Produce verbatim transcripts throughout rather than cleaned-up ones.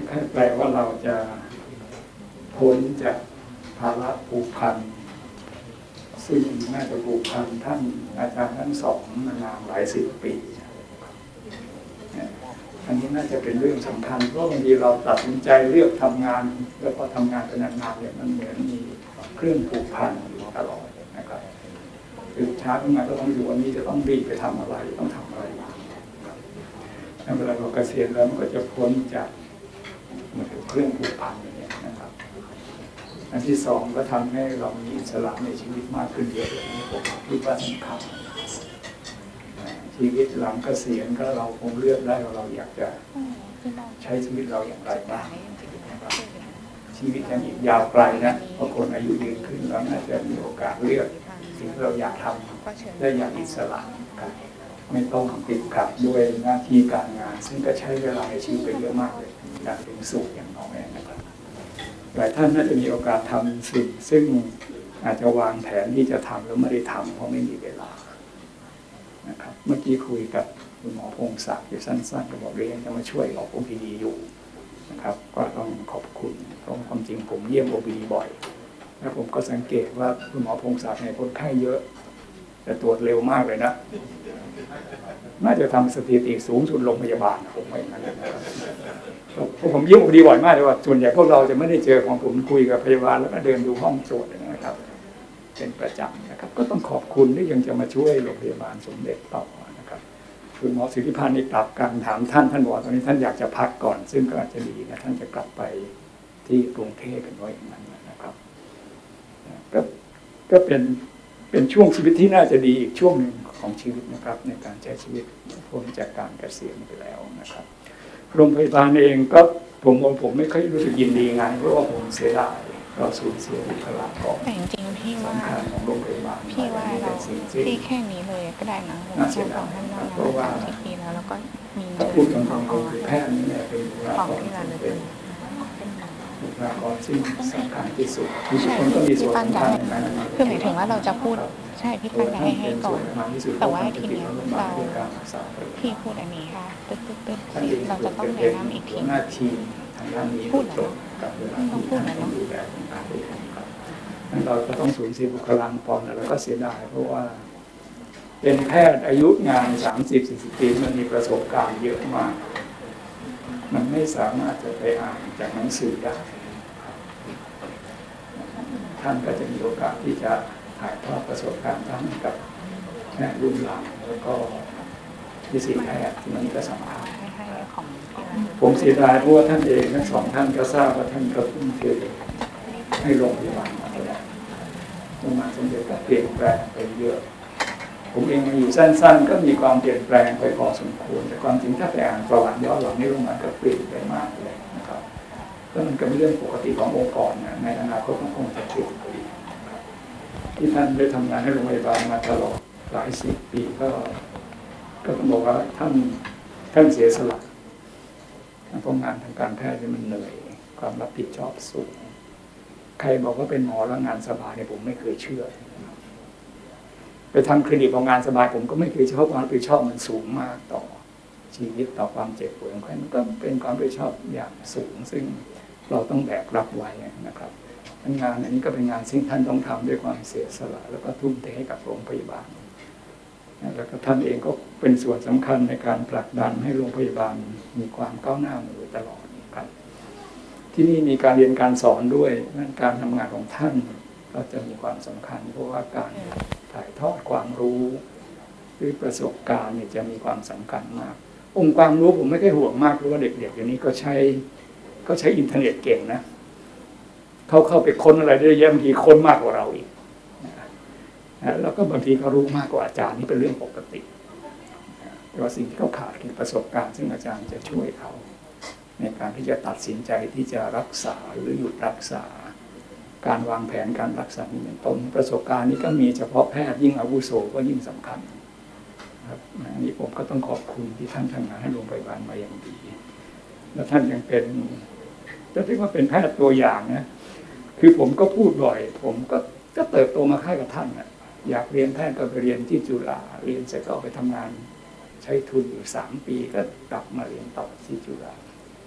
แค่แปลว่าเราจะพ้นจากภาระผูกพันซึ่งน่าจะผูกพันท่านอาจารย์ทั้งสองมานานหลายสิบปีอันนี้น่าจะเป็นเรื่องสำคัญเพราะบางทีเราตัดสินใจเลือกทำงานแล้วพอทำงานเป็นนานๆเนี่ยมันเหมือนมีเครื่องผูกพันอยู่ตลอดนะครับคือช้าขึ้นมาก็ต้องอยู่วันนี้จะต้องรีบไปทำอะไรต้องทำอะไรแล้วเวลาเราเกษียณแล้วมันก็จะพ้นจากเหมือนเครื่องผูกพันอย่างนี้นะครับอันที่สองก็ทำให้เรามีอิสระในชีวิตมากขึ้นเยอะเลยผมคิดว่าสำคัญชีวิตหลังเกษียณก็เราคงเลือกได้ว่าเราอยากจะใช้ชีวิตเราอย่างไรบ้างชีวิตยังอีกยาวไกลนะเพราะคนอายุยืนขึ้นเราน่าจะมีโอกาสเลือกสิ่งที่เราอยากทำได้อย่างอิสระไม่ต้องติดขัดด้วยหน้าที่การงานซึ่งก็ใช้เวลาในชีวิตไปเยอะมากเลยอยากถึงสุขอย่างน้อยนะครับหลายท่านน่าจะมีโอกาสทำสิ่งซึ่งอาจจะวางแผนที่จะทำแล้วไม่ได้ทำเพราะไม่มีเวลานะครับเมื่อกี้คุยกับคุณหมอพงศักดิ์อยู่สั้นๆก็บอกเรียนจะมาช่วยออก โอ พี ดี อยู่นะครับก็ต้องขอบคุณเพราะความจริงผมเยี่ยม โอ พี ดี บ่อยแล้วผมก็สังเกตว่าคุณหมอพงศักดิ์เนี่ยคนไข้เยอะแต่ตรวจเร็วมากเลยนะน่าจะทำสถิติสูงสุดโรงพยาบาลผมไม่อย่างนั้นนะครับผมเยี่ยม โอ พี ดี บ่อยมากเลยว่าส่วนใหญ่พวกเราจะไม่ได้เจอของผมคุยกับพยาบาลแล้วก็เดินดูห้องตรวจนะครับเป็นประจำนะครับก็ต้องขอบคุณที่ยังจะมาช่วยโรงพยาบาลสมเด็จต่อนะครับคุณหมอสิทธิพันธ์นี่กลับกันถามท่านท่านบอกตอนนี้ท่านอยากจะพักก่อนซึ่งก็อาจจะดีนะท่านจะกลับไปที่กรุงเทพเป็นว่าอย่างนั้นนะครับก็ก็เป็นเป็นช่วงชีวิตที่น่าจะดีอีกช่วงหนึ่งของชีวิตนะครับในการใช้ชีวิตพ้นจากการเกษียณไปแล้วนะครับโรงพยาบาลเองก็ผมผมไม่ค่อยรู้สึกยินดีไงเพราะว่าผมเสียดายเราสูญเสียบุคลากรแต่จริงๆพี่ว่าของโรงพยาบาลพี่ว่าเราพี่แค่นี้เลยก็ได้นะผมเชื่อของท่านนอกมาสามสิบปีแล้วแล้วก็มีเจอของของแพทย์นี่เป็นบุคลากรเป็นบุคลากรซึ่งสำคัญที่สุดทุกคนก็มีส่วนสำคัญในการคือหมายถึงว่าเราจะพูดใช่พี่ปัญญาให้ให้ก่อนแต่ว่าทีนี้เราพี่พูดอันนี้ค่ะตึ๊ดตึ๊ดตึ๊ดเราจะต้องแนะนำอีกทีพูดเหรอต้องพูดนะเนาะเราก็ต้องสูญเสียบุคลากรแล้วก็เสียดายเพราะว่าเป็นแพทย์อายุงานสามสิบสี่สิบปีมันมีประสบการณ์เยอะมากมันไม่สามารถจะไปอ่านจากหนังสือได้ท่านก็จะมีโอกาสที่จะถ่ายทอดประสบการณ์ทั้งกับแพทย์รุ่นหลังแล้วก็นิสิตแพทย์ที่มันก็สำคัญผมเสียดายเพราะว่าท่านเองทั้งสองท่านก็ทราบว่าท่านก็ทุ่มเทให้โรงพยาบาลมาตลอดโรงพยาบาลสมเด็จก็เปลี่ยนแปลงไปเยอะผมเองมาอยู่สั้นๆก็มีความเปลี่ยนแปลงไปพอสมควรแต่ความจริงถ้าไปอ่านประวัติย้อนหลังในโรงพยาบาลก็เปลี่ยนไปมากเลยนะครับก็มันก็เป็นเรื่องปกติขององค์กรนะในอนาคตก็คงจะเปลี่ยนไปที่ท่านได้ทำงานให้โรงพยาบาลมาตลอดหลายสิบปีก็ก็ต้องบอกว่าท่านท่านเสียสละเพราะงานทางการแพทย์มันเหนื่อยความรับผิดชอบสูงใครบอกว่าเป็นหมอแล้วงานสบายเนี่ยผมไม่เคยเชื่อไปทำคลินิกของงานสบายผมก็ไม่เคยเชื่อความรับผิดชอบมันสูงมากต่อชีวิตต่อความเจ็บป่วยของใครมันก็เป็นความรับผิดชอบอย่างสูงซึ่งเราต้องแบกรับไว้นะครับงานอันนี้ก็เป็นงานซึ่งท่านต้องทำด้วยความเสียสละแล้วก็ทุ่มเทให้กับโรงพยาบาลแล้วก็ท่านเองก็เป็นส่วนสำคัญในการผลักดันให้โรงพยาบาลมีความก้าวหน้ามาโดยตลอดครับที่นี่มีการเรียนการสอนด้วยนั่นการทำงานของท่านก็จะมีความสำคัญเพราะว่าการถ่ายทอดความรู้หรือประสบการณ์เนี่ยจะมีความสำคัญมากองค์ความรู้ผมไม่ค่อยห่วงมากเพราะว่าเด็กๆเดี๋ยวนี้ก็ใช้ก็ใช้อินเทอร์เน็ตเก่งนะเขาเข้าไปค้นอะไรได้เยอะบางทีค้นมากกว่าเราอีกแล้วก็บางทีเขารู้มากกว่าอาจารย์นี่เป็นเรื่องปกติแต่ว่าสิ่งที่เขาขาดคือประสบการณ์ซึ่งอาจารย์จะช่วยเขาในการที่จะตัดสินใจที่จะรักษาหรือหยุดรักษาการวางแผนการรักษานี่เป็นต้นประสบการณ์นี้ก็มีเฉพาะแพทย์ยิ่งอาวุโสก็ยิ่งสำคัญครับอันนี้ผมก็ต้องขอบคุณที่ท่านทำงานให้โรงพยาบาลมาอย่างดีและท่านยังเป็นจะเรียกว่าเป็นแพทย์ตัวอย่างนะคือผมก็พูดบ่อยผมก็ก็เติบโตมาค่ายกับท่านนะอยากเรียนแพทย์ก็ไปเรียนที่จุฬาเรียนเสร็จก็ไปทำงานใช้ทุนอยู่สามปีก็กลับมาเรียนต่อที่จุฬา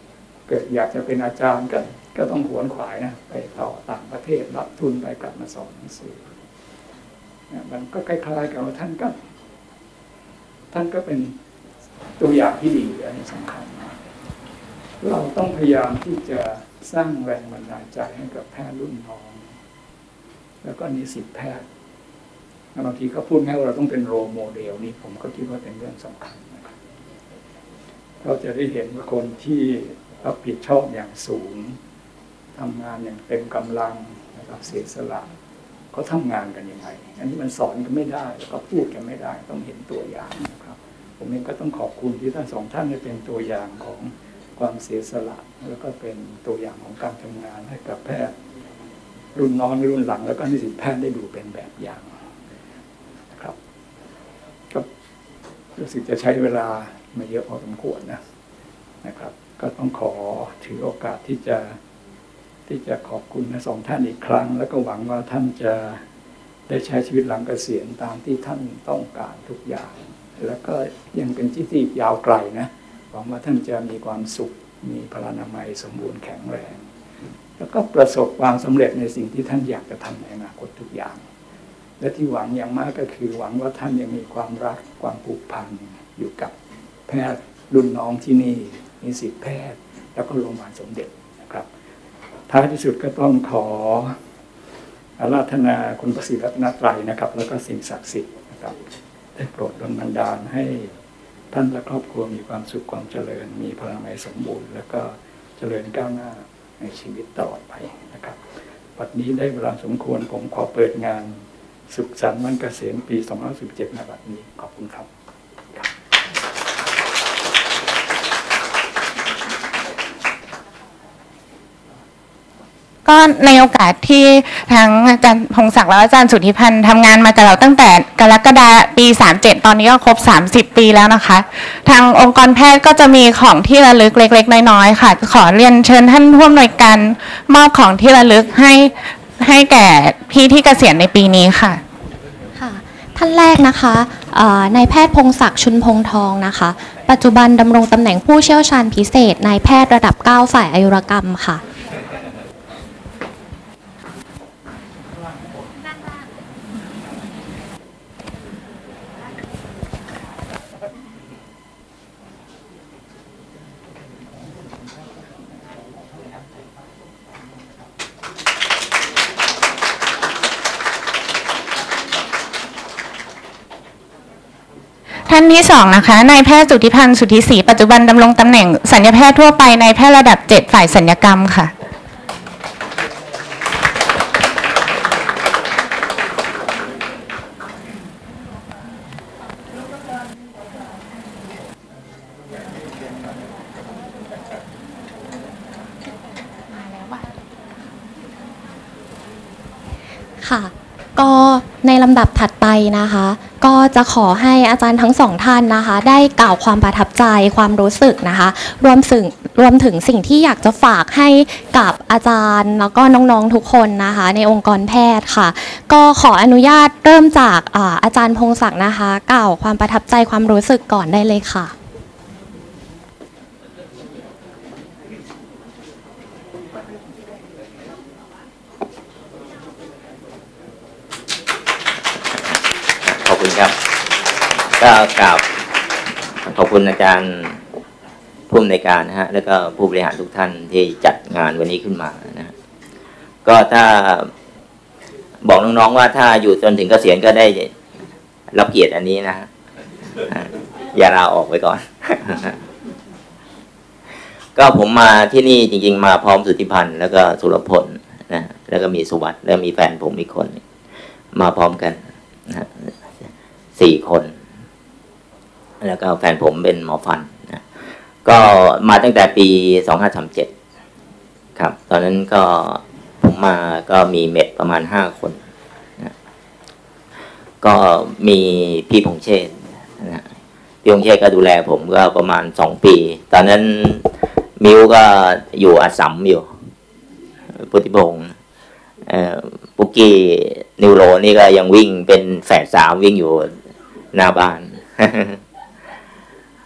เกิดอยากจะเป็นอาจารย์ก็ก็ต้องขวนขวายนะไปต่อต่างประเทศรับทุนไปกลับมาสอนหนังสือมันก็คล้ายๆกับว่าท่านก็ท่านก็เป็นตัวอย่างที่ดีอันนี้สำคัญมากเราต้องพยายามที่จะสร้างแรงบันดาลใจให้กับแพทย์รุ่นน้องแล้วก็นิสิตแพทย์บางทีก็พูดง่ายว่าเราต้องเป็นโรลโมเดลนี่ผมก็คิดว่าเป็นเรื่องสำคัญนะครับเราจะได้เห็นว่าคนที่รับผิดชอบอย่างสูงทำงานอย่างเต็มกำลังนะครับเสียสละเขาทำงานกันยังไงอันนี้มันสอนกันไม่ได้แล้วก็พูดกันไม่ได้ต้องเห็นตัวอย่างนะครับผมเองก็ต้องขอบคุณที่ท่านสองท่านได้เป็นตัวอย่างของความเสียสละแล้วก็เป็นตัวอย่างของการทำงานให้กับแพทย์รุ่นน้องรุ่นหลังแล้วก็นิสิตแพทย์ได้ดูเป็นแบบอย่างนะครับก็รู้สึกจะใช้เวลามาเยอะพอสมควรนะนะครับก็ต้องขอถือโอกาสที่จะที่จะขอบคุณทั้งสองท่านอีกครั้งแล้วก็หวังว่าท่านจะได้ใช้ชีวิตหลังเกษียณตามที่ท่านต้องการทุกอย่างแล้วก็ยังเป็นที่ที่ยาวไกลนะหวังว่าท่านจะมีความสุขมีพลานามัยสมบูรณ์แข็งแรงแล้วก็ประสบความสำเร็จในสิ่งที่ท่านอยากจะทำในอนาคตทุกอย่างและที่หวังอย่างมากก็คือหวังว่าท่านยังมีความรักความผูกพันอยู่กับแพทย์รุ่นน้องที่นี่นิสิตแพทย์แล้วก็โรงพยาบาลสมเด็จนะครับท้ายที่สุดก็ต้องขออาราธนาคุณพระศรีรัตนตรัยนะครับแล้วก็สิ่งศักดิ์สิทธิ์นะครับได้โปรดดลบันดาลให้ท่านและครอบครัวมีความสุขความเจริญมีพลังในสมบูรณ์แล้วก็เจริญก้าวหน้าในชีวิตตลอดไปนะครับวันนี้ได้เวลาสมควรผมขอเปิดงานสุขสันต์วันเกษียณปีสองพันห้าร้อยสิบเจ็ดในบัดนี้ขอบคุณครับก็ในโอกาสที่ทั้งอาจารย์พงศักดิ์และอาจารย์สุทธิพันธ์ทำงานมากับเราตั้งแต่กรกฎาคมปีสามสิบเจ็ดตอนนี้ก็ครบสามสิบปีแล้วนะคะทางองค์กรแพทย์ก็จะมีของที่ระลึกเล็กๆน้อยๆค่ะขอเรียนเชิญท่านผู้อำนวยการมอบของที่ระลึกให้ให้แก่พี่ที่เกษียณในปีนี้ค่ะค่ะท่านแรกนะคะนายแพทย์พงศักดิ์ชุนพงทองนะคะปัจจุบันดำรงตำแหน่งผู้เชี่ยวชาญพิเศษนายแพทย์ระดับเก้าฝ่ายอายุรกรรมค่ะท่านที่สองนะคะนายแพทย์สุทธิพันธ์สุทธิศรีปัจจุบันดำรงตำแหน่งศัลยแพทย์ทั่วไปนายแพทย์ระดับเจ็ดฝ่ายศัลยกรรมค่ะค่ะก็ในลำดับถัดไปนะคะก็จะขอให้อาจารย์ทั้งสองท่านนะคะได้กล่าวความประทับใจความรู้สึกนะคะรวมถึงรวมถึงสิ่งที่อยากจะฝากให้กับอาจารย์แล้วก็น้องๆทุกคนนะคะในองค์กรแพทย์ค่ะก็ขออนุญาตเริ่มจากอาอาจารย์พงศักดิ์นะคะกล่าวความประทับใจความรู้สึกก่อนได้เลยค่ะขอบคุณครับก็กราบขอบคุณอาจารย์ผู้อำนวยการนะฮะแล้วก็ผู้บริหารทุกท่านที่จัดงานวันนี้ขึ้นมานะฮะก็ถ้าบอกน้องๆว่าถ้าอยู่จนถึงเกษียณก็ได้รับเกียรติอันนี้นะฮะอย่าลาออกไว้ก่อน ก็ผมมาที่นี่จริงๆมาพร้อมสุทธิพันธ์แล้วก็สุรพลนะแล้วก็มีสุวัสดิ์แล้วมีแฟนผมอีกคนมาพร้อมกันนะสี่คนแล้วก็แฟนผมเป็นหมอฟันนะก็มาตั้งแต่ปีสองพันห้าร้อยสามสิบเจ็ดครับตอนนั้นก็ผมมาก็มีเม็ดประมาณห้าคนนะก็มีพี่พงเชษฐ์นะพี่พงเชษฐ์ก็ดูแลผมก็ประมาณสองปีตอนนั้นมิวก็อยู่อาสัมอยู่พุทธิพงศ์ปุกกี้นิวโรนี่ก็ยังวิ่งเป็นแฝดสามวิ่งอยู่หน้าบ้าน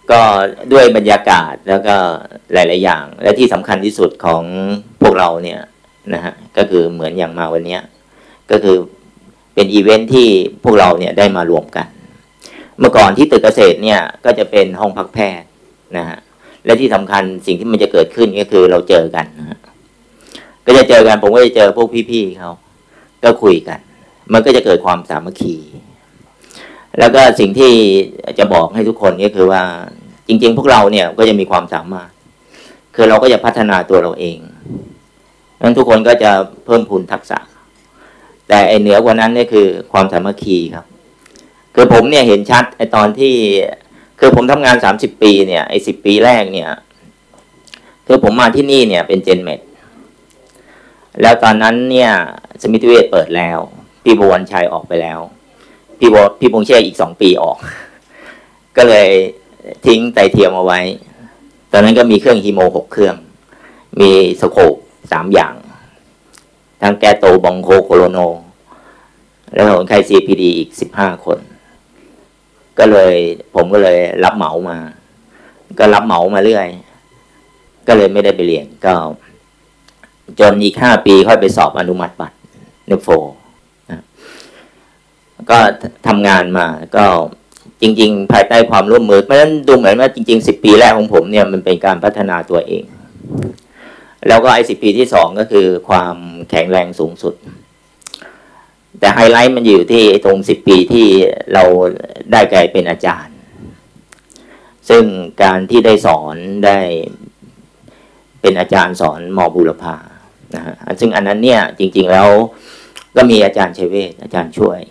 ก็ด้วยบรรยากาศแล้วก็หลายๆอย่างและที่สำคัญที่สุดของพวกเราเนี่ยนะฮะก็คือเหมือนอย่างมาวันนี้ก็คือเป็นอีเวนท์ที่พวกเราเนี่ยได้มารวมกันเมื่อก่อนที่ตึกเกษตรเนี่ยก็จะเป็นห้องพักแพทย์นะฮะและที่สำคัญสิ่งที่มันจะเกิดขึ้นก็คือเราเจอกันนะฮะก็จะเจอกันผมก็จะเจอพวกพี่ๆเขาก็คุยกันมันก็จะเกิดความสามัคคีแล้วก็สิ่งที่จะบอกให้ทุกคนก็คือว่าจริงๆพวกเราเนี่ยก็จะมีความสามารถคือเราก็จะพัฒนาตัวเราเองนั้นทุกคนก็จะเพิ่มพูนทักษะแต่ไอเหนือกว่านั้นนี่คือความสามัคคีครับคือผมเนี่ยเห็นชัดไอตอนที่คือผมทำงานสามสิบปีเนี่ยไอสิบปีแรกเนี่ยคือผมมาที่นี่เนี่ยเป็นเจนเมดแล้วตอนนั้นเนี่ยสมิติเวชเปิดแล้วพี่บวรชัยออกไปแล้วพี่บวพี่พงษ์เชษอีกสองปีออกก็เลยทิ้งไตเทียมเอาไว้ตอนนั้นก็มีเครื่องฮีโมหกเครื่องมีสโคปสามอย่างทั้งแกโตบองโคโคโลโนแล้วคนไข้ ซี พี ดี อีกสิบห้าคนก็เลยผมก็เลยรับเหมามาก็รับเหมามาเรื่อยก็เลยไม่ได้ไปเรียนก็จนอีกห้าปีค่อยไปสอบอนุมัติบัตรเนฟโฟนะก็ทำงานมาก็จริงๆภายใต้ความร่วมมือเพราะฉะนั้นดูเหมือนว่าจริงๆสิบปีแรกของผมเนี่ยมันเป็นการพัฒนาตัวเองแล้วก็ไอ้สิบปีที่สองก็คือความแข็งแรงสูงสุดแต่ไฮไลท์มันอยู่ที่ตรงสิบปีที่เราได้กลายเป็นอาจารย์ซึ่งการที่ได้สอนได้เป็นอาจารย์สอนม.บูรพานะฮะซึ่งอันนั้นเนี่ยจริงๆแล้วก็มีอาจารย์ชัยเวชอาจารย์ช่วย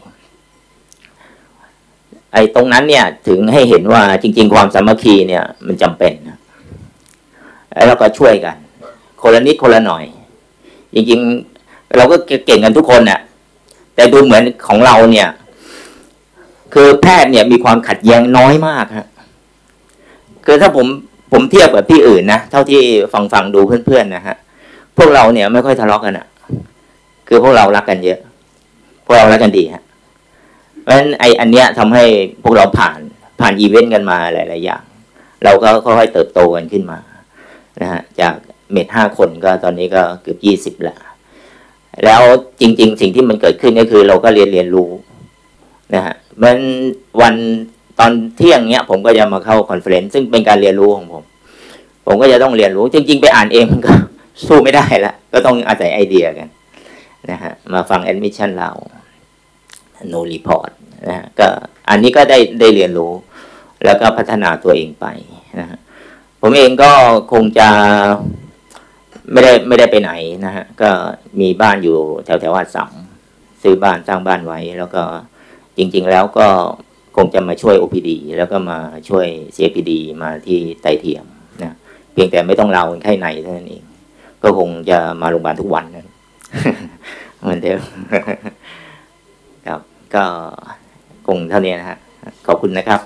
ไอ้ตรงนั้นเนี่ยถึงให้เห็นว่าจริงๆความสามัคคีเนี่ยมันจำเป็นนะแล้วก็ช่วยกันคนละนิดคนละหน่อยจริงๆเราก็เก่งกันทุกคนน่ะแต่ดูเหมือนของเราเนี่ยคือแพทย์เนี่ยมีความขัดแย้งน้อยมากฮะคือถ้าผมผมเทียบกับที่อื่นนะเท่าที่ฟังฟังดูเพื่อนๆนะฮะพวกเราเนี่ยไม่ค่อยทะเลาะกันอ่ะคือพวกเรารักกันเยอะพวกเรารักกันดีฮะเพราะฉะนั้นไอ้อันเนี้ยทำให้พวกเราผ่านผ่านอีเวนต์กันมาหลายๆอย่างเราก็ค่อยๆเติบโตกันขึ้นมานะฮะจากเมดห้าคนก็ตอนนี้ก็เกือบยี่สิบละแล้วจริงๆสิ่งที่มันเกิดขึ้นก็คือเราก็เรียนเรียนรู้นะฮะมันวันตอนเที่ยงเนี้ยผมก็จะมาเข้าคอนเฟอเรนซ์ซึ่งเป็นการเรียนรู้ของผมผมก็จะต้องเรียนรู้จริงๆไปอ่านเองมันก็สู้ไม่ได้ละก็ต้องอาศัยไอเดียกันนะฮะมาฟังแอดมิชชั่นเราโนรีพอร์ตนะฮะก็อันนี้ก็ได้ได้เรียนรู้แล้วก็พัฒนาตัวเองไปนะฮะผมเองก็คงจะไม่ได้ไม่ได้ไปไหนนะฮะก็มีบ้านอยู่แถวแถววัดสัมซื้อบ้านสร้างบ้านไว้แล้วก็จริงๆแล้วก็คงจะมาช่วย โอ พี ดี แล้วก็มาช่วย ซี เอ พี ดี มาที่ไตเทียมนะเพียงแต่ไม่ต้องเราคนไข้ในเท่านั้นเองก็คงจะมาโรงพยาบาลทุกวันนะ เหมือนเดิม ครับก็คงเท่านี้นะฮะขอบคุณนะครับ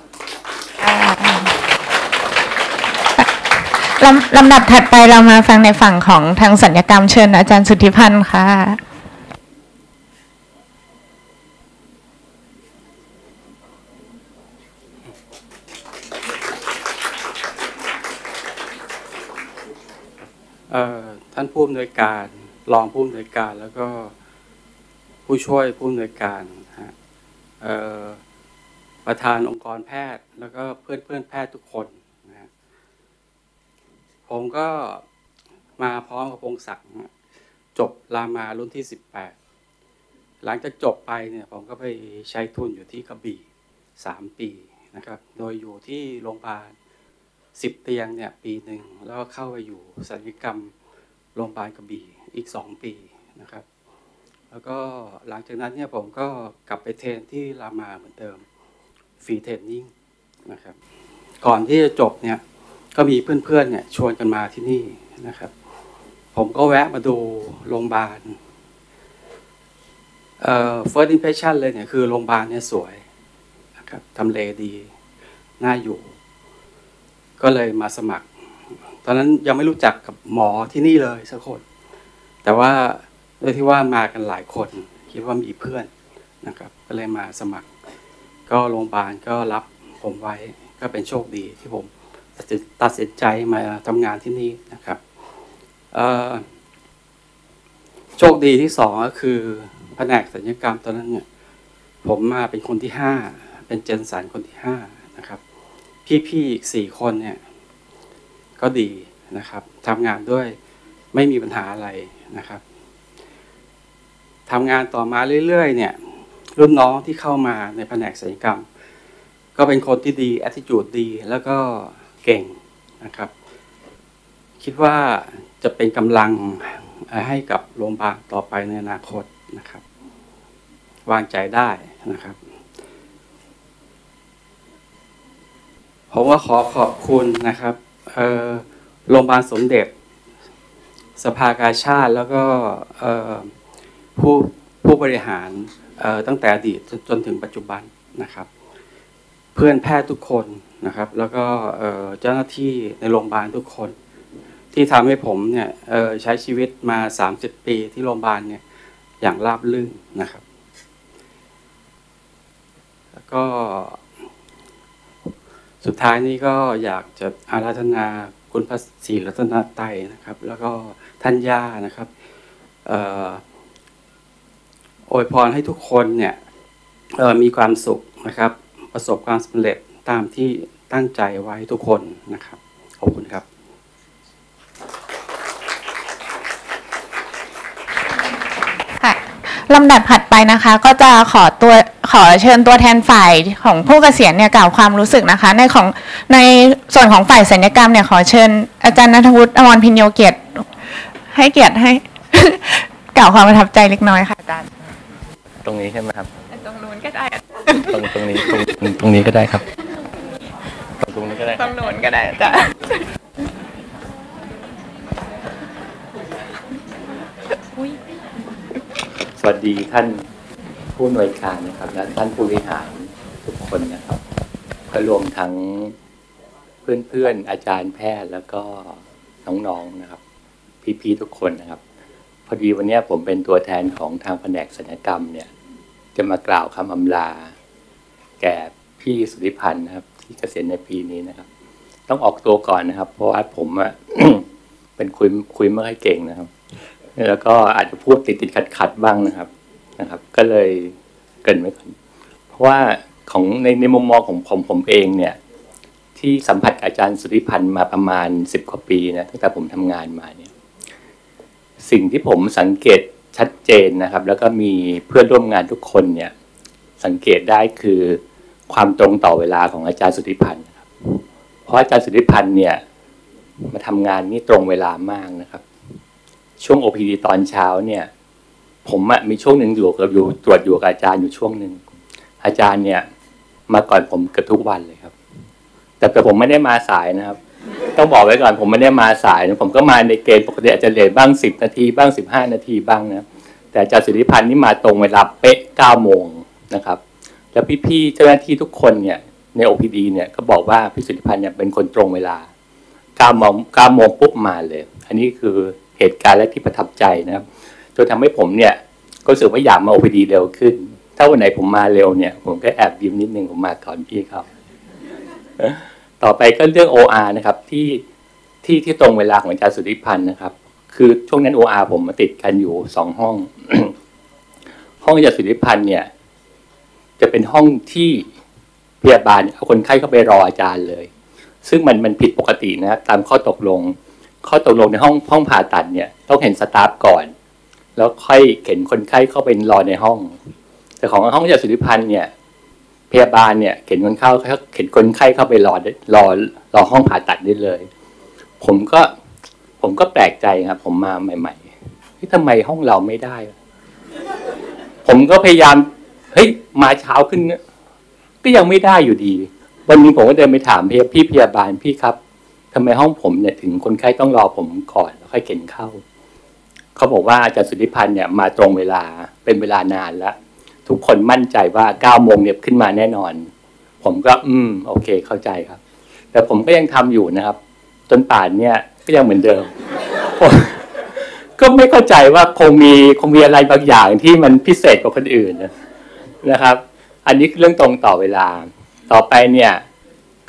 ลำลำดับถัดไปเรามาฟังในฝั่งของทางศัลยกรรมเชิญอาจารย์สุทธิพันธ์ค่ะท่านผู้อำนวยการรองผู้อำนวยการแล้วก็ผู้ช่วยผู้อำนวยการฮะประธานองค์กรแพทย์แล้วก็เพื่อนเพื่อนแพทย์ทุกคนนะฮะผมก็มาพร้อมกับพงศักดิ์จบรามารุ่นที่สิบแปดหลังจากจบไปเนี่ยผมก็ไปใช้ทุนอยู่ที่กระบี่สามปีนะครับโดยอยู่ที่โรงพยาบาลสิบเตียงเนี่ยปีหนึ่งแล้วก็เข้าไปอยู่ศัลยกรรมโรงพยาบาลกระบี่อีกสองปีนะครับแล้วก็หลังจากนั้นเนี่ยผมก็กลับไปเทรนที่รามาเหมือนเดิมฟรีเทรนนิ่งนะครับก่อนที่จะจบเนี่ยก็มีเพื่อนๆเนี่ยชวนกันมาที่นี่นะครับผมก็แวะมาดูโรงพยาบาลเอ่อ first impression เลยเนี่ยคือโรงพยาบาลเนี่ยสวยนะครับทำเลดีน่าอยู่ก็เลยมาสมัครตอนนั้นยังไม่รู้จักกับหมอที่นี่เลยสักคนแต่ว่าด้วยที่ว่ามากันหลายคนคิดว่ามีเพื่อนนะครับก็เลยมาสมัครก็โรงพยาบาลก็รับผมไว้ก็เป็นโชคดีที่ผมตัดสินใจมาทำงานที่นี่นะครับโชคดีที่สองก็คือแผนกศัลยกรรมตอนนั้นเนี่ยผมมาเป็นคนที่ห้าเป็นเจนสันคนที่ห้านะครับพี่ๆอีกสี่คนเนี่ยก็ดีนะครับทำงานด้วยไม่มีปัญหาอะไรนะครับทำงานต่อมาเรื่อยๆเนี่ยรุ่นน้องที่เข้ามาในแผนกศัลยกรรมก็เป็นคนที่ดี attitude ดีแล้วก็เก่งนะครับคิดว่าจะเป็นกำลังให้กับโรงพยาบาลต่อไปในอนาคตนะครับวางใจได้นะครับผมว่าขอขอบคุณนะครับโรงพยาบาลสมเด็จสภากาชาติแล้วก็ผู้ผู้บริหารตั้งแต่อดีตจนถึงปัจจุบันนะครับเพื่อนแพทย์ทุกคนนะครับแล้วก็เจ้าหน้าที่ในโรงพยาบาลทุกคนที่ทำให้ผมเนี่ยใช้ชีวิตมาสามสิบปีที่โรงพยาบาลเนี่ยอย่างราบรื่นนะครับแล้วก็สุดท้ายนี้ก็อยากจะอาราธนาคุณพระศรีรัตนตรัยนะครับแล้วก็ท่านย่านะครับอวยพรให้ทุกคนเนี่ยมีความสุขนะครับประสบความสำเร็จตามที่ตั้งใจไว้ทุกคนนะครับขอบคุณครับค่ะลำดับถัดไปนะคะก็จะขอตัวขอเชิญตัวแทนฝ่ายของผู้เกษียณเนี่ยกล่าวความรู้สึกนะคะในของในส่วนของฝ่ายศัลยกรรมเนี่ยขอเชิญอาจารย์ณัฐวุฒิอมรพิญโยเกียรติให้เกียรติให้ กล่าวความประทับใจเล็กน้อยค่ะอาจารย์ตรงนี้ใช่ไหมครับตรงนู้นก็ได้ตรงตรงนี้ตรงตรงนี้ก็ได้ครับตรงตรงนี้ก็ได้ตรงนู้นก็ได้อาจารย์สวัสดีท่านผู้อำนวยการนะครับและท่านผู้บริหารทุกคนนะครับก็รวมทั้งเพื่อนๆอาจารย์แพทย์แล้วก็น้องๆนะครับพี่ๆทุกคนนะครับพอดีวันนี้ผมเป็นตัวแทนของทางแผนกศัลยกรรมเนี่ยจะมากล่าวคำอำลาแก่พี่สุริพันธ์นะครับที่เกษียณในปีนี้นะครับต้องออกตัวก่อนนะครับเพราะว่าผมอะ เป็นคุยคุยไม่ค่อยเก่งนะครับแล้วก็อาจจะพูดติดติดขัดขัดบ้างนะครับนะครับก็เลยเกริ่นไว้ก่อนเพราะว่าของในในมุมมองของผมผมเองเนี่ยที่สัมผัสกับอาจารย์สุริพันธ์มาประมาณสิบกว่าปีนะตั้งแต่ผมทำงานมาเนี่ยสิ่งที่ผมสังเกตชัดเจนนะครับแล้วก็มีเพื่อนร่วมงานทุกคนเนี่ยสังเกตได้คือความตรงต่อเวลาของอาจารย์สุริพันธ์นะครับเพราะอาจารย์สุริพันธ์เนี่ยมาทำงานนี่ตรงเวลามากนะครับช่วง โอ พี ดี ตอนเช้าเนี่ยผมมีช่วงหนึ่งอยู่กับอยู่ตรวจอยู่กับอาจารย์อยู่ช่วงหนึ่งอาจารย์เนี่ยมาก่อนผมเกือบทุกวันเลยครับแต่แต่ผมไม่ได้มาสายนะครับต้องบอกไว้ก่อนผมไม่ได้มาสายนะผมก็มาในเกณฑ์ปกติอาจจะเลทบ้างสิบนาทีบ้างสิบห้านาทีบ้างนะแต่อาจารย์สุริพันธ์นี่มาตรงเวลาเป๊ะเก้าโมงนะครับแล้วพี่ๆเจ้าหน้าที่ทุกคนเนี่ยใน โอ พี ดี เนี่ยก็บอกว่าพี่สุริพันธ์เนี่ยเป็นคนตรงเวลาเก้าโมงเก้าโมงปุ๊บมาเลยอันนี้คือเหตุการณ์แรกที่ประทับใจนะครับจนทำให้ผมเนี่ยก็รู้สึกว่าอยากมา โอ พี ดี เร็วขึ้นถ้าวันไหนผมมาเร็วเนี่ยผมก็แอบยิ้มนิดนึงผมมาก่อนพี่เขาต่อไปก็เรื่อง โอ อาร์ นะครับที่ที่ที่ตรงเวลาของอาจารย์สุริพันธ์นะครับคือช่วงนั้น โอ อาร์ ผมมาติดกันอยู่สองห้อง ห้องอาจารย์สุริพันธ์เนี่ยจะเป็นห้องที่พยาบาลเอาคนไข้เข้าไปรออาจารย์เลยซึ่งมันมันผิดปกตินะตามข้อตกลงข้อตกลงในห้องห้องผ่าตัดเนี่ยต้องเห็นสตาฟก่อนแล้วค่อยเข็นคนไข้เข้าไปรอในห้องแต่ของห้องอาจารย์สุริพันธ์เนี่ยพยาบาลเนี่ยเข็นคนเข้าเข็นคนไข้เข้าไปรอรอรอห้องผ่าตัดได้เลยผมก็ผมก็แปลกใจครับผมมาใหม่ๆที่ทำไมห้องเราไม่ได้ผมก็พยายามเฮ้ยมาเช้าขึ้นก็ยังไม่ได้อยู่ดีวันนี้ผมก็เดินไปถามพี่พยาบาลพี่ครับทำไมห้องผมเนี่ยถึงคนไข้ต้องรอผมก่อนแล้วค่อยเข็นเข้าเขาบอกว่าอาจารย์สุริพันธ์เนี่ยมาตรงเวลาเป็นเวลานานแล้วทุกคนมั่นใจว่าเก้าโมงเนี่ยขึ้นมาแน่นอนผมก็อืมโอเคเข้าใจครับแต่ผมก็ยังทำอยู่นะครับจนป่านเนี่ยก็ยังเหมือนเดิม ก็ไม่เข้าใจว่าคงมีคงมีอะไรบางอย่างที่มันพิเศษกว่าคนอื่นนะครับอันนี้คือเรื่องตรงต่อเวลาต่อไปเนี่ยก็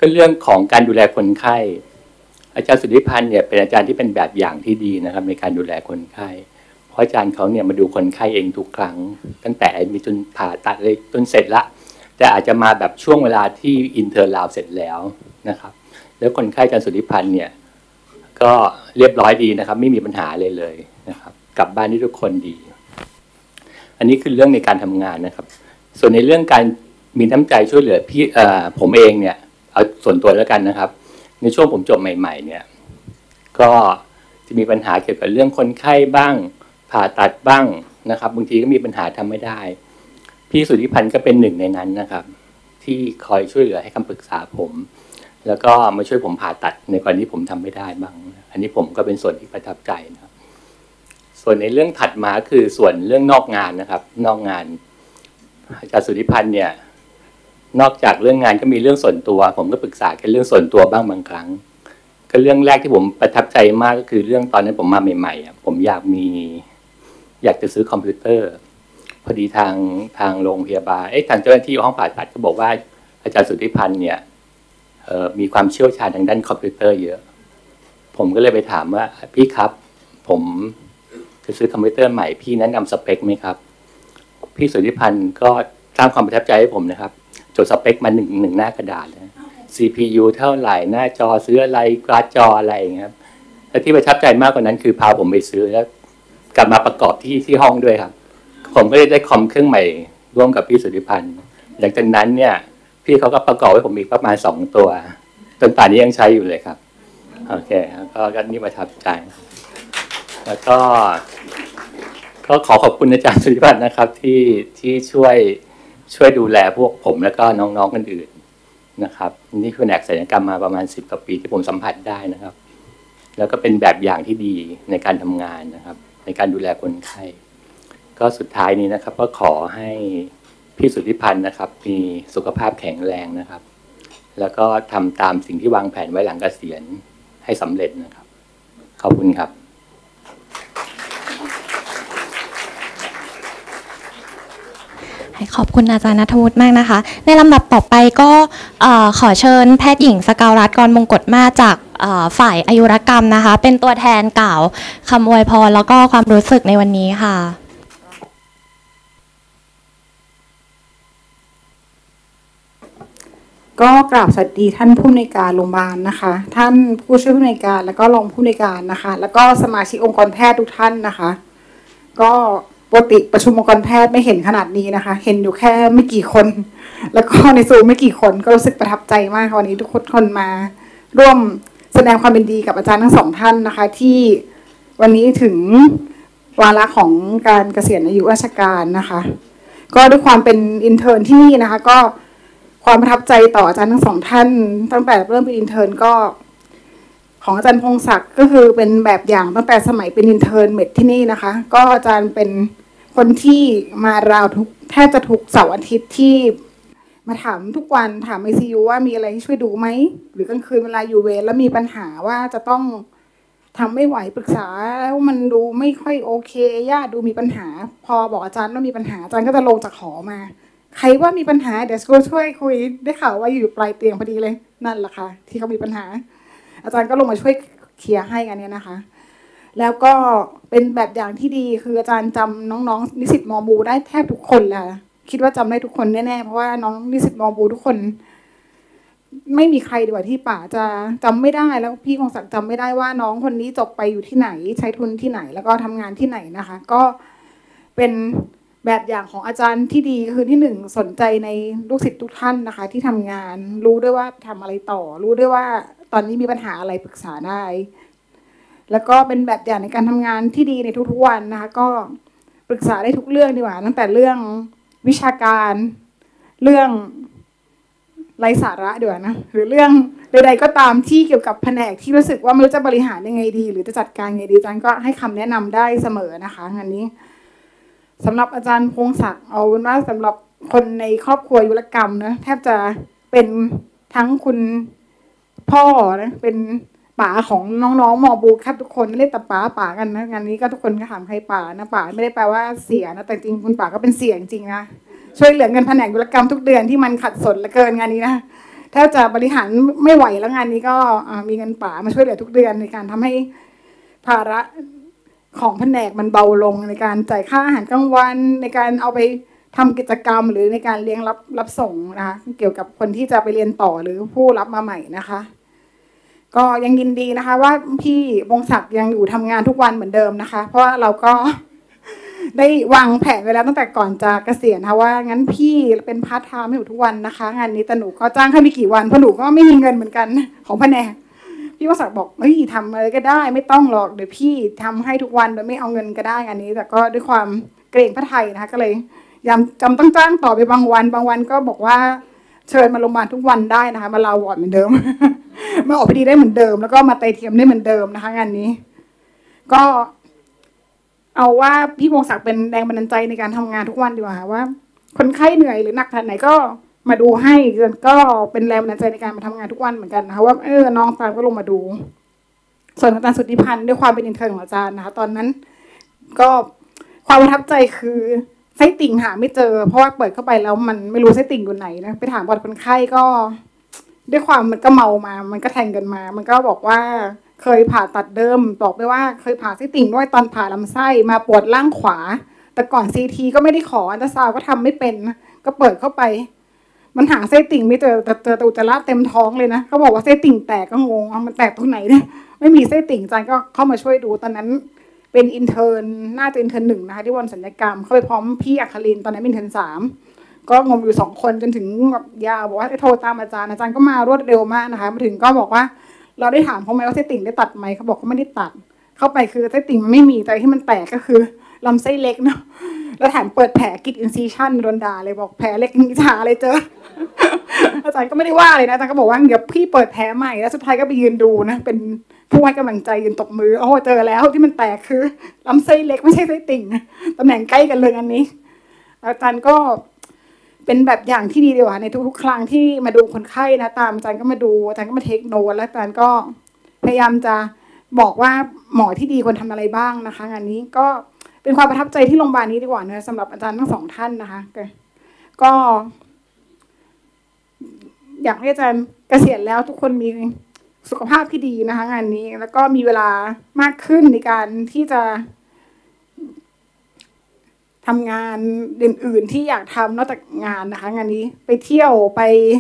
ก็เรื่องของการดูแลคนไข้อาจารย์สุทธิพันธ์เนี่ยเป็นอาจารย์ที่เป็นแบบอย่างที่ดีนะครับในการดูแลคนไข้เพราะอาจารย์เขาเนี่ยมาดูคนไข้เองทุกครั้งตั้งแต่มีจนผ่าตัดเลยจนเสร็จละแต่อาจจะมาแบบช่วงเวลาที่อินเทอร์ลาวเสร็จแล้วนะครับแล้วคนไข้อาจารย์สุทธิพันธ์เนี่ยก็เรียบร้อยดีนะครับไม่มีปัญหาเลยเลยนะครับกลับบ้านได้ทุกคนดีอันนี้คือเรื่องในการทำงานนะครับส่วนในเรื่องการมีน้ำใจช่วยเหลือพี่เอ่อผมเองเนี่ยเอาส่วนตัวแล้วกันนะครับในช่วงผมจบใหม่ๆเนี่ยก็จะมีปัญหาเกี่ยวกับเรื่องคนไข้บ้างผ่าตัดบ้างนะครับบางทีก็มีปัญหาทำไม่ได้พี่สุทธิพันธ์ก็เป็นหนึ่งในนั้นนะครับที่คอยช่วยเหลือให้คำปรึกษาผมแล้วก็มาช่วยผมผ่าตัดในกรณีที่ผมทำไม่ได้บ้างอันนี้ผมก็เป็นส่วนที่ประทับใจนะครับส่วนในเรื่องถัดมาคือส่วนเรื่องนอกงานนะครับนอกงานอาจารย์สุทธิพันธ์เนี่ยนอกจากเรื่องงานก็มีเรื่องส่วนตัวผมก็ปรึกษาแค่เรื่องส่วนตัวบ้างบางครั้งก็เรื่องแรกที่ผมประทับใจมากก็คือเรื่องตอนนั้นผมมาใหม่ๆผมอยากมีอยากจะซื้อคอมพิวเตอร์พอดีทางทางโรงพยาบาลเอ๊ะทางเจ้าหน้าที่ห้องผ่าตัดก็บอกว่าอาจารย์สุทธิพันธ์เนี่ยมีความเชี่ยวชาญทางด้านคอมพิวเตอร์เยอะผมก็เลยไปถามว่าพี่ครับผมจะซื้อคอมพิวเตอร์ใหม่พี่แนะนำสเปคไหมครับพี่สุทธิพันธ์ก็สร้างความประทับใจให้ผมนะครับจดสเปคมาหนึ่งหนึ่งหน้ากระดาษเลย ซี พี ยู เท่าไหร่หน้าจอซื้ออะไรการ์ดจออะไรอย่างเงี้ยครับและที่ประทับใจมากกว่านั้นคือพาผมไปซื้อแล้วกลับมาประกอบที่ที่ห้องด้วยครับผมก็เลยได้คอมเครื่องใหม่ร่วมกับพี่สุทธิพันธ์หลังจากนั้นเนี่ยพี่เขาก็ประกอบให้ผมอีกประมาณสองตัวจนป่านนี้ยังใช้อยู่เลยครับโอเคก็ก็นี่ประทับใจแล้วก็ก็ขอขอบคุณอาจารย์สุทธิพันธ์นะครับที่ที่ช่วยช่วยดูแลพวกผมแล้วก็น้องๆคนอื่นนะครับนี่คือแผนกศัลยกรรมมาประมาณสิบกว่าปีที่ผมสัมผัสได้นะครับแล้วก็เป็นแบบอย่างที่ดีในการทำงานนะครับในการดูแลคนไข้ก็สุดท้ายนี้นะครับก็ขอให้พี่สุทธิพันธ์นะครับมีสุขภาพแข็งแรงนะครับแล้วก็ทำตามสิ่งที่วางแผนไว้หลังเกษียณให้สำเร็จนะครับขอบคุณครับขอบคุณอาจารย์ณัฐวุฒิมากนะคะในลำดับต่อไปก็ขอเชิญแพทย์หญิงสกาวรัตน์กรมงกฎมาจากฝ่ายอายุรกรรมนะคะเป็นตัวแทนกล่าวคำอวยพรแล้วก็ความรู้สึกในวันนี้ค่ะก็กราบสวัสดีท่านผู้อำนวยการโรงพยาบาลนะคะท่านผู้ช่วยผู้อำนวยการแล้วก็รองผู้อำนวยการนะคะแล้วก็สมาชิกองค์กรแพทย์ทุกท่านนะคะก็ปกติประชุมองค์กรแพทย์ไม่เห็นขนาดนี้นะคะเห็นอยู่แค่ไม่กี่คนแล้วก็ในซูมไม่กี่คนก็รู้สึกประทับใจมากวันนี้ทุกคนมาร่วมแสดงความเป็นดีกับอาจารย์ทั้งสองท่านนะคะที่วันนี้ถึงวาระของการเกษียณอายุราชการนะคะก็ด้วยความเป็นอินเทอร์นที่นี่นะคะก็ความประทับใจต่ออาจารย์ทั้งสองท่านตั้งแต่เริ่มเป็นอินเทอร์นก็ของอาจารย์พงศักดิ์ก็คือเป็นแบบอย่างตั้งแต่สมัยเป็นอินเทอร์นเมดที่นี่นะคะก็อาจารย์เป็นคนที่มาราวทุกแทบจะทุกเสาร์อาทิตย์ที่มาถามทุกวันถามไอซียูว่ามีอะไรให้ช่วยดูไหมหรือกลางคืนเวลาอยู่เวรแล้วมีปัญหาว่าจะต้องทำไม่ไหวปรึกษาแล้วมันดูไม่ค่อยโอเคญาติดูมีปัญหาพอบอกอาจารย์ว่ามีปัญหาอาจารย์ก็จะลงจากหอมาใครว่ามีปัญหาเดี๋ยวก็ช่วยคุยได้ข่าวว่าอยู่ปลายเตียงพอดีเลยนั่นแหละค่ะที่เขามีปัญหาอาจารย์ก็ลงมาช่วยเคลียร์ให้กันเนี่ยนะคะแล้วก็เป็นแบบอย่างที่ดีคืออาจารย์จำน้องๆนิสิตมอบูได้แทบทุกคนแหละคิดว่าจำได้ทุกคนแน่ๆเพราะว่าน้องนิสิตมอบูทุกคนไม่มีใครดีกว่าที่ป่าจะจำไม่ได้แล้วพี่คงศักดิ์จำไม่ได้ว่าน้องคนนี้จบไปอยู่ที่ไหนใช้ทุนที่ไหนแล้วก็ทำงานที่ไหนนะคะก็เป็นแบบอย่างของอาจารย์ที่ดีคือที่หนึ่งสนใจในลูกศิษย์ทุกท่านนะคะที่ทำงานรู้ด้วยว่าทำอะไรต่อรู้ด้วยว่าตอนนี้มีปัญหาอะไรปรึกษาได้แล้วก็เป็นแบบอย่างในการทำงานที่ดีในทุกๆวันนะคะก็ปรึกษาได้ทุกเรื่องดีกว่าตั้งแต่เรื่องวิชาการเรื่องไร้สาระดีกว่านะหรือเรื่องใดๆก็ตามที่เกี่ยวกับแผนกที่รู้สึกว่าไม่รู้จะบริหารยังไงดีหรือจะจัดการยังไงดีอาจารย์ก็ให้คำแนะนำได้เสมอนะคะงานนี้สำหรับอาจารย์พงศักดิ์เอาเป็นว่าสำหรับคนในครอบครัวอายุรกรรมนะแทบจะเป็นทั้งคุณพ่อนะเป็นป๋าของน้องๆมอบูแคบทุกคนเรียกแต่ป๋าป๋ากันนะงานนี้ก็ทุกคนก็ถามใครป๋านะป๋าไม่ได้แปลว่าเสียนะแต่จริงคุณป๋าก็เป็นเสียจริงนะช่วยเหลือเงินแผนกอายุรกรรมทุกเดือนที่มันขัดสนเหลือเกินงานนี้นะถ้าจะบริหารไม่ไหวแล้วงานนี้ก็มีเงินป๋ามาช่วยเหลือทุกเดือนในการทำให้ภาระของแผนกมันเบาลงในการจ่ายค่าอาหารกลางวันในการเอาไปทำกิจกรรมหรือในการเลี้ยงรับรับส่งนะคะเกี่ยวกับคนที่จะไปเรียนต่อหรือผู้รับมาใหม่นะคะก็ยังยินดีนะคะว่าพี่วงศักดิ์ยังอยู่ทำงานทุกวันเหมือนเดิมนะคะเพราะว่าเราก็ได้วางแผนไว้แล้วตั้งแต่ก่อนจะเกษียณนะคะว่างั้นพี่เป็นพาร์ทไทม์ให้หนูทุกวันนะคะงานนี้แต่หนูก็จ้างแค่ไม่กี่วันเพราะหนูก็ไม่มีเงินเหมือนกันของแผนกพี่วงศักดิ์บอกเฮ้ยทำอะไรก็ได้ไม่ต้องหรอกเดี๋ยวพี่ทำให้ทุกวันโดยไม่เอาเงินก็ได้งานนี้แต่ก็ด้วยความเกรงพระไทยนะคะก็เลยยำจำต้องจ้างต่อไปบางวันบางวันก็บอกว่าเชิญมาโรงพยาบาลทุกวันได้นะคะมาลาวอร์ดเหมือนเดิม มาออกพีดีได้เหมือนเดิมแล้วก็มาไตเทียมได้เหมือนเดิมนะคะงานนี้ก็เอาว่าพี่วงศักดิ์เป็นแรงบันดาลใจในการทำงานทุกวันดีกว่าว่าคนไข้เหนื่อยหรือหนักขนาดไหนก็มาดูให้ก็เป็นแรงบันดาลใจในการมาทำงานทุกวันเหมือนกันนะคะว่าเออน้องตามก็ลงมาดูส่วนอาจารย์สุทธิพันธ์ด้วยความเป็นอินเทอร์ของอาจารย์นะคะตอนนั้นก็ความประทับใจคือไส้ติ่งหาไม่เจอเพราะว่าเปิดเข้าไปแล้วมันไม่รู้ไส้ติ่งอยู่ไหนนะไปถามบอดคนไข้ก็ด้วยความมันก็เมามามันก็แทงกันมามันก็บอกว่าเคยผ่าตัดเดิมบอกไปว่าเคยผ่าไส้ติ่งด้วยตอนผ่าลำไส้มาปวดล่างขวาแต่ก่อนซีทีก็ไม่ได้ขออัลตราซาวด์ก็ทำไม่เป็นก็เปิดเข้าไปมันหาไส้ติ่งไม่เจอแต่เจออุจจาระเต็มท้องเลยนะเขาบอกว่าไส้ติ่งแตกก็งงมันแตกตรงไหนเนี่ยไม่มีไส้ติ่งอาจารย์ก็เข้ามาช่วยดูตอนนั้นเป็นอินเทอร์นน่าจะอินเทอร์นหนึ่งนะคะที่วันศัลยกรรมเข้าไปพร้อมพี่อัครินตอนนั้นเป็นอินเทอร์นสามก็งมอยู่สองคนจนถึงแบบยาวบอกว่าโทรตามอาจารย์อาจารย์ก็มารวดเร็วมากนะคะมาถึงก็บอกว่าเราได้ถามเขาไหมว่าไส้ติ่งได้ตัดไหมเขาบอกเขาไม่ได้ตัดเข้าไปคือไส้ติ่งมันไม่มีแต่ที่มันแตกก็คือลำไส้เล็กเนาะแล้วแถมเปิดแผลกิดอินซีชั่นโดนด่าเลยบอกแผลเล็กนิชาอะไรเจอ อาจารย์ก็ไม่ได้ว่าเลยนะอาจารย์ก็บอกว่าเดี๋ยวพี่เปิดแผลใหม่แล้วสุดท้ายก็ไปยืนดูนะเป็นผู้ให้กำลังใจยืนตบมือโอ้เจอแล้วที่มันแตกคือลำไส้เล็กไม่ใช่ไส้ติ่งตำแหน่งใกล้กันเลยอันนี้อาจารย์ก็เป็นแบบอย่างที่ดีดีกว่าในทุกๆครั้งที่มาดูคนไข้นะตามอาจารย์ก็มาดูอาจารย์ก็มาเทคโนตแล้วอาจารย์ก็พยายามจะบอกว่าหมอที่ดีควรทำอะไรบ้างนะคะงานนี้ก็เป็นความประทับใจที่โรงพยาบาลนี้ดีกว่านะสำหรับอาจารย์ทั้งสองท่านนะคะก็อยากให้อาจารย์เกษียณแล้วทุกคนมีสุขภาพที่ดีนะคะงานนี้แล้วก็มีเวลามากขึ้นในการที่จะทำงานอื่นๆที่อยากทำนอกจากงานนะคะงานนี้ไปเที่ยวไป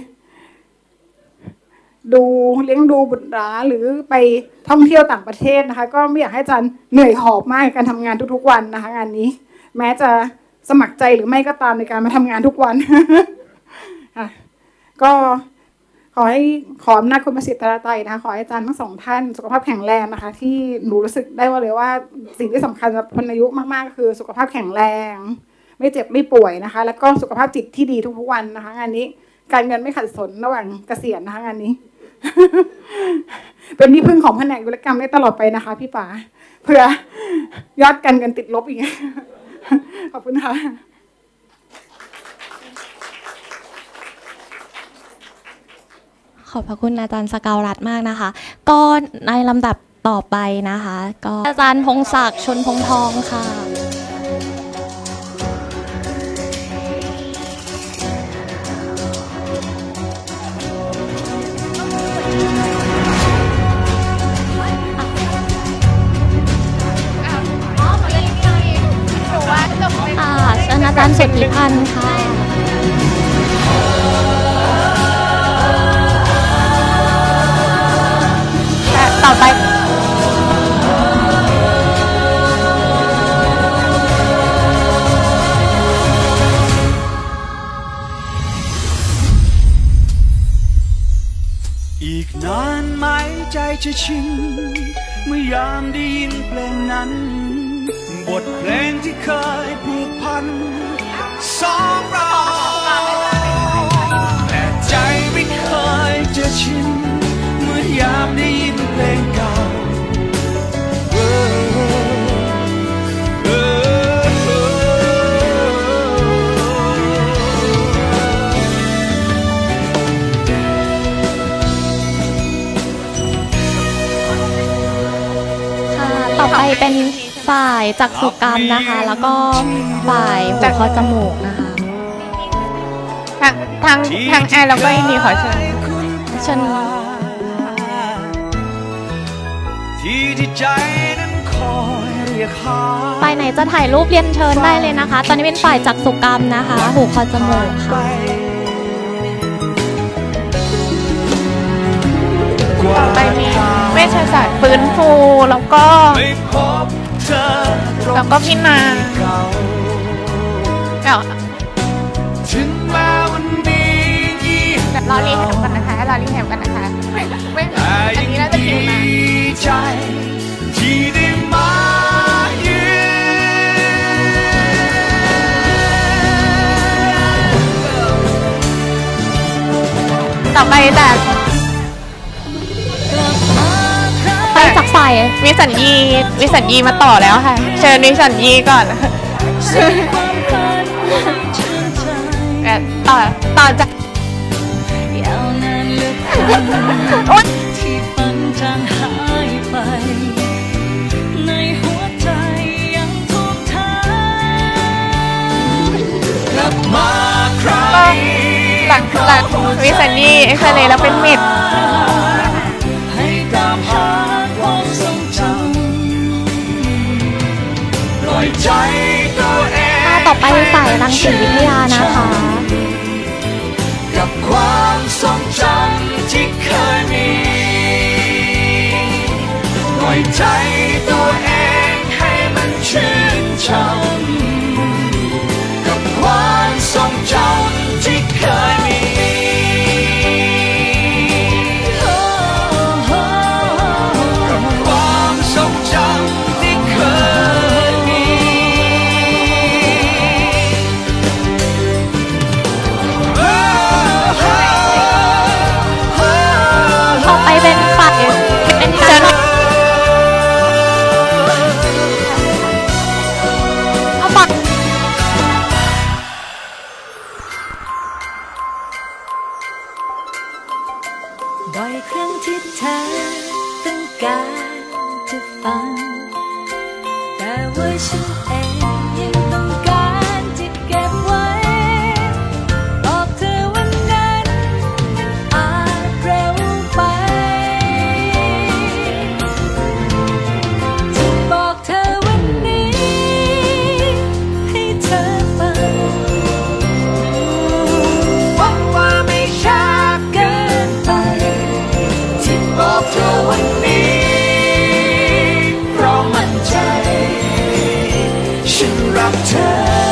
ดูเลี้ยงดูบุตรหลานหรือไปท่องเที่ยวต่างประเทศนะคะก็ไม่อยากให้อาจารย์เหนื่อยหอบมากในการทำงานทุกๆวันนะคะงานนี้แม้จะสมัครใจหรือไม่ก็ตามในการมาทำงานทุกวัน ก็ขอให้ขออำนาจคุณประสิทธิ์ตราไตรนะคะขอให้อาจารย์ทั้งสองท่านสุขภาพแข็งแรงนะคะที่หนูรู้สึกได้ว่าเลยว่าสิ่งที่สำคัญสำหรับคนอายุมากๆก็คือสุขภาพแข็งแรงไม่เจ็บไม่ป่วยนะคะแล้วก็สุขภาพจิตที่ดีทุกๆวันนะคะงานนี้การเงินไม่ขัดสนระหว่างเกษียณนะคะงานนี้ เป็นที่พึ่งของแผนกวิศวกรรมได้ตลอดไปนะคะพี่ป๋าเพื่อยอดการเงินติดลบอีก ขอบคุณค่ะขอบพระคุณอาจารย์สกาวรัตน์มากนะคะก็ในลำดับต่อไปนะคะก็อาจารย์พงศักดิ์ชนพงทองค่ะอาจารย์สุทธิพันธ์ค่ะต่อไปอีกนานไหมใจจะชินเมื่อยามได้ยินเพลงนั้นบทเพลงที่เคยผูกพันสองเราแต่ใจไม่เคยจะชินเมื่อยามได้ยินเพลงเก่าต่อไปเป็นฝ่ายจักษุกรรมนะคะแล้วก็ฝ่ายหูคอจมูกนะคะทางทางทางแอร์แล้วก็อินดีขอเชิญฉันที่ที่ใจนั้นคอยเรียกหาฝ่ายไหนจะถ่ายรูปเรียนเชิญได้เลยนะคะตอนนี้เป็นฝ่ายจักษุกรรมนะคะหูคอจมูกค่ะต่อไปมีเวชศาสตร์ฟื้นฟูแล้วก็แล้วก็พี่นาเดี๋ยวถึงแม้วันนี้รอรีแถมกันนะคะรอรีแถมกันนะคะไม่อันนี้น่าจะคิวนะใจที่ได้มายืนต่อไปแต่ไปจากฝ่ายวิสัญญีวิสัญญีมาต่อแล้วค่ะเชิญวิสัญญีก่อนต่อต่อจากที่ฝันจางหายไปในหัวใจยังทุกทางกลับมาครั้งหลังหลังวิสัญญีเอ็กซเรย์แล้วเป็นมิดให้ตามหาความทรงจำปล่อยใจตัวเองต่อไปฝ่ายรังสีวิทยานะคะกับความทรงจำที่เคยมีปล่อยใจตัวเองให้มันชื่นชมกับความทรงจำที่เคยมีกับความทรงจำที่เคยมีต่อไปเป็นฝ่ายเป็นเชิญเอาบัตรบ่อยครั้งที่เธอต้องการจะฟังแต่ว่าฉันเองยังต้องการจะเก็บไว้บอกเธอวันนั้นอาจเร็วไปจะบอกเธอวันนี้ให้เธอฟังหวังว่าไม่ช้าเกินไปที่บอกเธอวันนี้เพราะมั่นใจฉันรักเธอ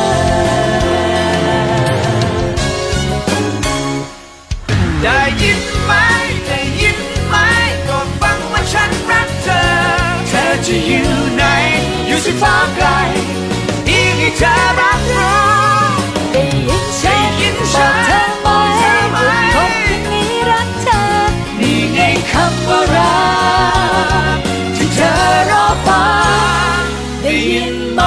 ได้ยินไหมได้ยินไหมก็ฟังว่าฉันรักเธอเธอจะอยู่ไหนอยู่ที่ฟ้าไกลอีกให้เธอรับรู้ได้ยินฉันได้ยินฉันบอกเธอไหมคนที่นี้รักเธอนี่ไงคำว่ารักที่เธอรอฟังได้ยินไหม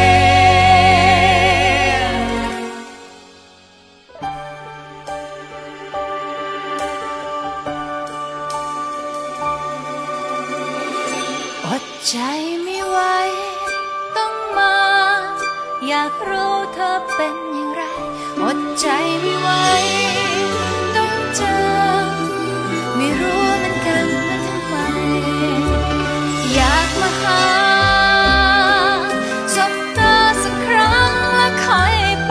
อดใจไม่ไหวต้องมาอยากรู้เธอเป็นอย่างไรอดใจไม่ไหวต้องเจอไม่รู้มันกันมาทำไมอยากมาหาสบตาสักครั้งและค่อยไป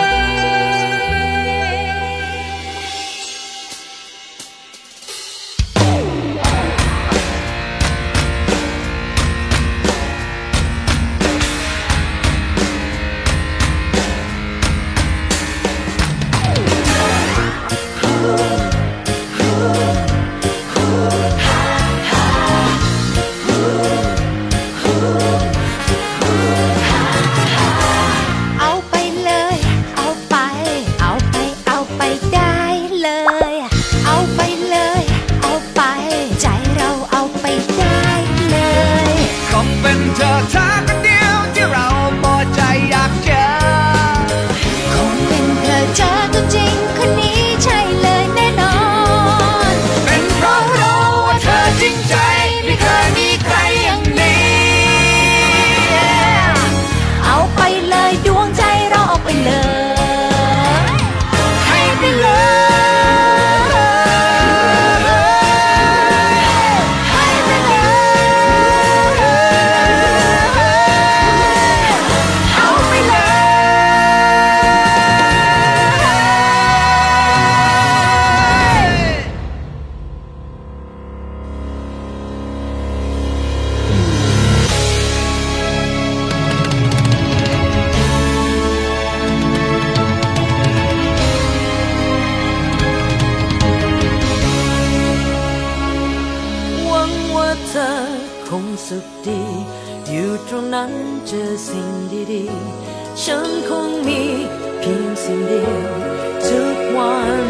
เอาไปเลยเอาไปเอาไปเอาไปได้เลยเอาไปเลยเอาไปใจเราเอาไปได้เลยคงเป็นเธอเธอคนเดียวที่เราพอใจอยากเจอคงเป็นเธอเจอตัวจริงคนนี้ใช่เลยแน่นอนเป็นเพราะรู้ว่าเธอจริงใจไม่เคยมีใครอย่างนี้เอาไปเลยดวงใจเราเอาไปเลยให้ไปเลยอยู่ตรงนั้นเจอสิ่งดีๆฉันคงมีเพียงสิ่งเดียวทุกวัน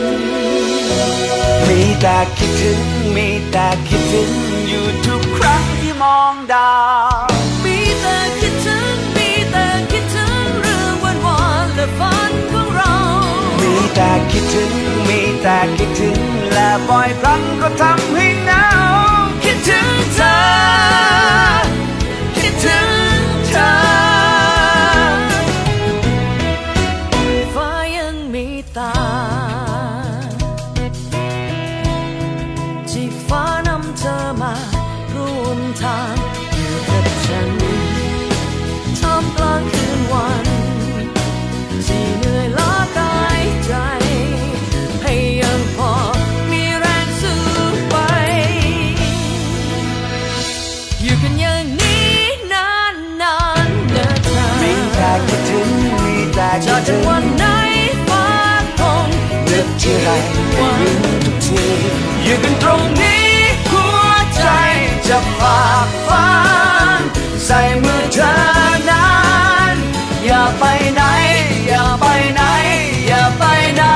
มีแต่คิดถึงมีแต่คิดถึงอยู่ทุกครั้งที่มองดาวมีแต่คิดถึงมีแต่คิดถึงเรื่องวันวานและฝันของเรามีแต่คิดถึงมีแต่คิดถึงและบ่อยครั้งก็ทำให้หนาวคิดถึงเธอคิดถึงเธอฟ้ายังมีตาที่ฟ้านำเธอมาร่วมทางอยู่กับฉันท่ามกลางคืนวันที่เหนื่อยล้ากายใจให้ยังพอมีแรงสู้ไปอยู่กันอย่างนี้นานนานนะเธอมีแต่คิดถึงมีแต่คิดถึงวันไหนฟ้าคงนึกที่ไรก็ยิ้มทุกทีอยู่กันตรงนี้หัวใจจะฝากฝันใส่มือเธอนานอย่าไปไหนอย่าไปไหนอย่าไปไหน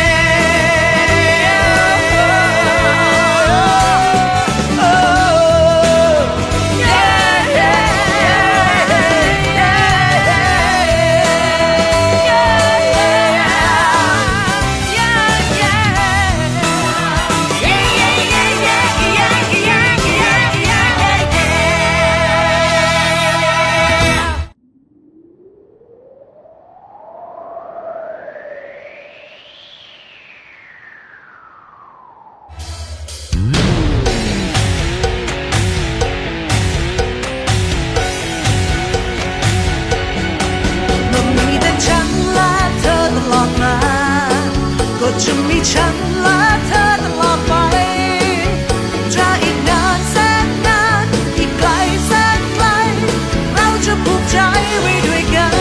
จะมีฉันและเธอตลอดไปจะอีกนานแสนนานอีกไกลแสนไกลเราจะผูกใจไว้ด้วยกัน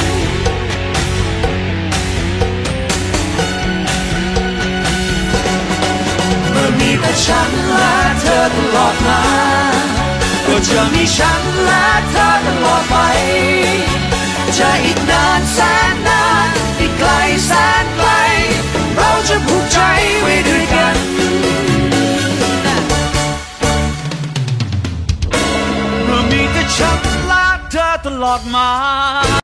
เมื่อมีแต่ฉันและเธอตลอดมาก็จะมีฉันและเธอตลอดไปจะอีกนานแสนนานอีกไกลแสนไกลเราจะผูกใจไว้ด้วยกันเมื่อมีแต่ฉันและเธอตลอดมา